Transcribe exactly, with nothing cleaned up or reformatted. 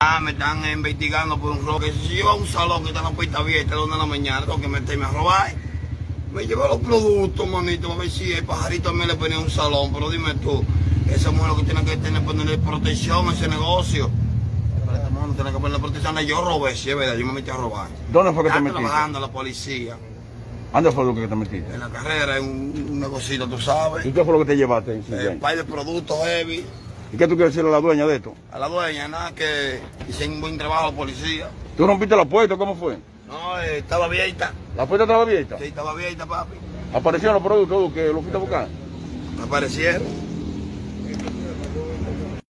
Ah, me están investigando por un robo. Que si yo iba a un salón que está en la puerta abierta a las una de la mañana, tengo que meterme a robar. Me llevo los productos, manito, a ver si el pajarito me le ponía un salón. Pero dime tú, esa mujer lo que tiene que tener ponerle protección a ese negocio. Pero esta mujer no tiene que ponerle protección. Yo robé, sí, es verdad, yo me metí a robar. ¿Dónde fue que Está te metiste? trabajando la policía. ¿Dónde fue lo que te metiste? En la carrera, en un, un negocito, tú sabes. ¿Y qué fue lo que te llevaste? Eh, un par de productos heavy. ¿Y qué tú quieres decirle a la dueña de esto? A la dueña, nada, que hicieron un buen trabajo la policía. ¿Tú rompiste la puerta? ¿Cómo fue? No, eh, estaba abierta. ¿La puerta estaba abierta? Sí, estaba abierta, papi. ¿Aparecieron los productos que los fuiste a buscar? Me aparecieron.